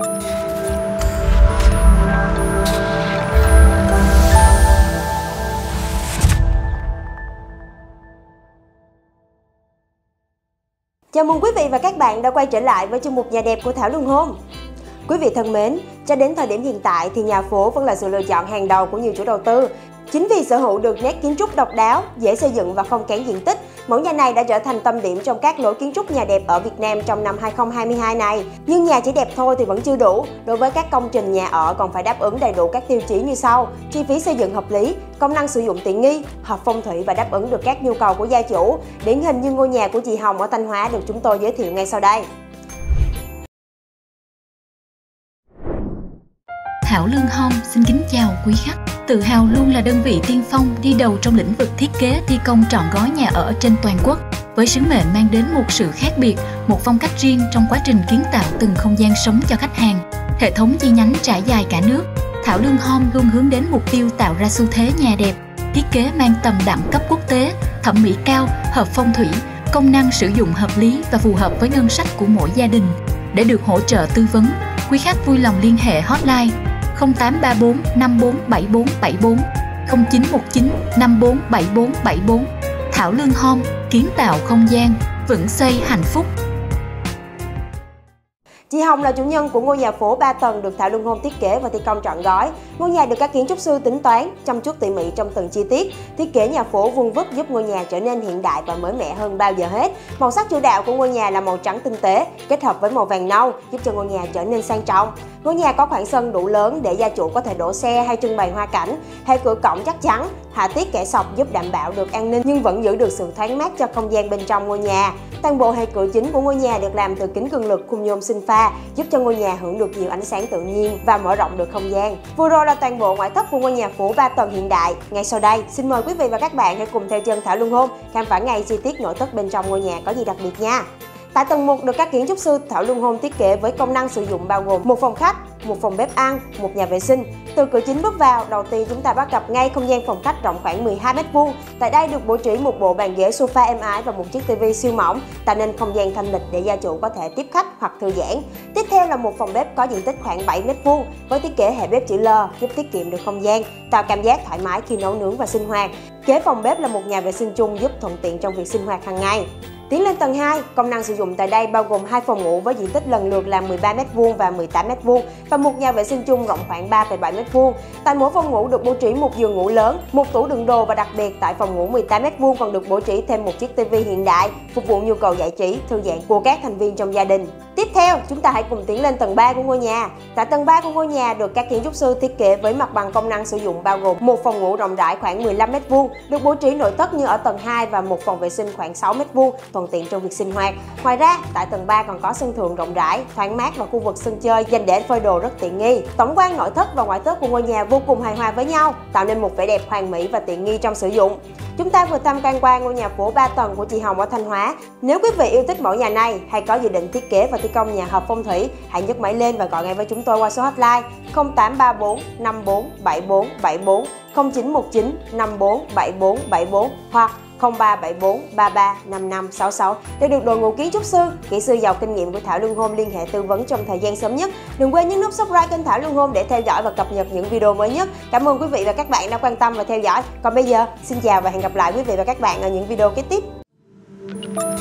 Chào mừng quý vị và các bạn đã quay trở lại với chương mục Nhà đẹp của Thảo Luân Home. Quý vị thân mến, cho đến thời điểm hiện tại thì nhà phố vẫn là sự lựa chọn hàng đầu của nhiều chủ đầu tư. Chính vì sở hữu được nét kiến trúc độc đáo, dễ xây dựng và không kén diện tích, mẫu nhà này đã trở thành tâm điểm trong các lối kiến trúc nhà đẹp ở Việt Nam trong năm 2022 này. Nhưng nhà chỉ đẹp thôi thì vẫn chưa đủ. Đối với các công trình nhà ở còn phải đáp ứng đầy đủ các tiêu chí như sau: chi phí xây dựng hợp lý, công năng sử dụng tiện nghi, hợp phong thủy và đáp ứng được các nhu cầu của gia chủ. Điển hình như ngôi nhà của chị Hồng ở Thanh Hóa được chúng tôi giới thiệu ngay sau đây. Thảo Luân Home xin kính chào quý khách. Tự hào luôn là đơn vị tiên phong đi đầu trong lĩnh vực thiết kế thi công trọn gói nhà ở trên toàn quốc, với sứ mệnh mang đến một sự khác biệt, một phong cách riêng trong quá trình kiến tạo từng không gian sống cho khách hàng. Hệ thống chi nhánh trải dài cả nước, Thảo Luân Home luôn hướng đến mục tiêu tạo ra xu thế nhà đẹp, thiết kế mang tầm đẳng cấp quốc tế, thẩm mỹ cao, hợp phong thủy, công năng sử dụng hợp lý và phù hợp với ngân sách của mỗi gia đình. Để được hỗ trợ tư vấn, quý khách vui lòng liên hệ hotline 0834 547474, 0919 547474. Thảo Luân Home, kiến tạo không gian, vững xây hạnh phúc. Chị Hồng là chủ nhân của ngôi nhà phố 3 tầng được Thảo Luân Home thiết kế và thi công trọn gói. Ngôi nhà được các kiến trúc sư tính toán, chăm chút tỉ mỉ trong từng chi tiết. Thiết kế nhà phố vuông vức giúp ngôi nhà trở nên hiện đại và mới mẻ hơn bao giờ hết. Màu sắc chủ đạo của ngôi nhà là màu trắng tinh tế, kết hợp với màu vàng nâu giúp cho ngôi nhà trở nên sang trọng. Ngôi nhà có khoảng sân đủ lớn để gia chủ có thể đổ xe hay trưng bày hoa cảnh. Hệ cửa cổng chắc chắn, họa tiết kẻ sọc giúp đảm bảo được an ninh nhưng vẫn giữ được sự thoáng mát cho không gian bên trong ngôi nhà. Toàn bộ hệ cửa chính của ngôi nhà được làm từ kính cường lực khung nhôm sinh pha, giúp cho ngôi nhà hưởng được nhiều ánh sáng tự nhiên và mở rộng được không gian. Vừa rồi là toàn bộ ngoại thất của ngôi nhà phố 3 tầng hiện đại. Ngay sau đây, xin mời quý vị và các bạn hãy cùng theo chân Thảo Luân Home khám phá ngay chi tiết nội thất bên trong ngôi nhà có gì đặc biệt nha. Tại tầng 1 được các kiến trúc sư Thảo Luân Home thiết kế với công năng sử dụng bao gồm một phòng khách, một phòng bếp ăn, một nhà vệ sinh. Từ cửa chính bước vào, đầu tiên chúng ta bắt gặp ngay không gian phòng khách rộng khoảng 12 m². Tại đây được bố trí một bộ bàn ghế sofa êm ái và một chiếc tivi siêu mỏng, tạo nên không gian thanh lịch để gia chủ có thể tiếp khách hoặc thư giãn. Tiếp theo là một phòng bếp có diện tích khoảng 7 m² với thiết kế hệ bếp chữ L giúp tiết kiệm được không gian, tạo cảm giác thoải mái khi nấu nướng và sinh hoạt. Kế phòng bếp là một nhà vệ sinh chung giúp thuận tiện trong việc sinh hoạt hàng ngày. Tiến lên tầng 2, công năng sử dụng tại đây bao gồm 2 phòng ngủ với diện tích lần lượt là 13 m² và 18 m² và một nhà vệ sinh chung rộng khoảng 3,7 m². Tại mỗi phòng ngủ được bố trí một giường ngủ lớn, một tủ đựng đồ và đặc biệt tại phòng ngủ 18 m² còn được bố trí thêm một chiếc tivi hiện đại phục vụ nhu cầu giải trí, thư giãn của các thành viên trong gia đình. Tiếp theo, chúng ta hãy cùng tiến lên tầng 3 của ngôi nhà. Tại tầng 3 của ngôi nhà được các kiến trúc sư thiết kế với mặt bằng công năng sử dụng bao gồm một phòng ngủ rộng rãi khoảng 15 m², được bố trí nội thất như ở tầng 2 và một phòng vệ sinh khoảng 6 m², thuận tiện trong việc sinh hoạt. Ngoài ra, tại tầng 3 còn có sân thượng rộng rãi, thoáng mát và khu vực sân chơi dành để phơi đồ rất tiện nghi. Tổng quan nội thất và ngoại thất của ngôi nhà vô cùng hài hòa với nhau, tạo nên một vẻ đẹp hoàn mỹ và tiện nghi trong sử dụng. Chúng ta vừa tham quan qua ngôi nhà phố 3 tầng của chị Hồng ở Thanh Hóa. Nếu quý vị yêu thích mẫu nhà này hay có dự định thiết kế và thi công nhà hợp phong thủy, hãy nhấc máy lên và gọi ngay với chúng tôi qua số hotline 0834 547474, 0919 547474 hoặc 0374 33 5566 để được đội ngũ kiến trúc sư, kỹ sư giàu kinh nghiệm của Thảo Luân Home liên hệ tư vấn trong thời gian sớm nhất. Đừng quên nhấn nút subscribe kênh Thảo Luân Home để theo dõi và cập nhật những video mới nhất. Cảm ơn quý vị và các bạn đã quan tâm và theo dõi. Còn bây giờ, xin chào và hẹn gặp lại quý vị và các bạn ở những video kế tiếp.